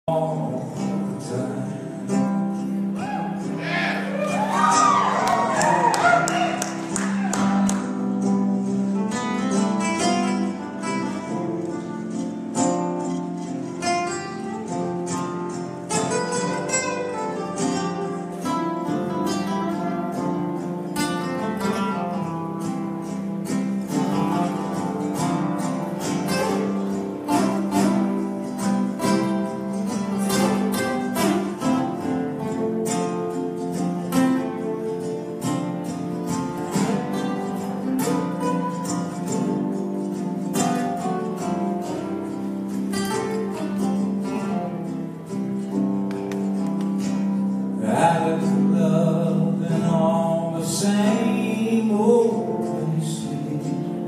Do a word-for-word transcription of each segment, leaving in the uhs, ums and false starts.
Same old places,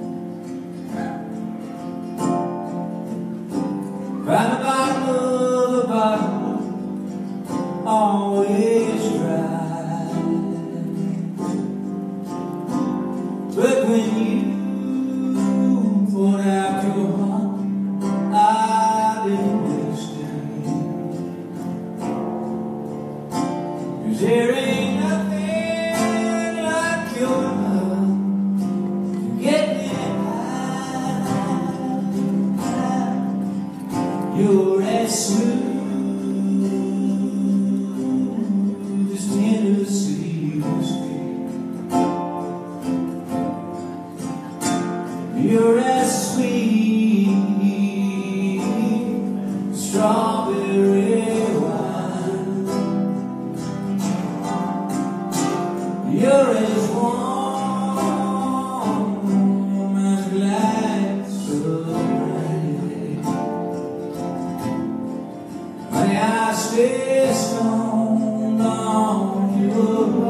round the bottom of the bottle, always dry. But when you poured out your heart, I didn't waste it, 'cause there ain't nothing your love to get me high. You're as smooth as Tennessee whiskey. You're as sweet as strawberry wine. You're as warm as a glass of rain. Honey, I stay stoned on your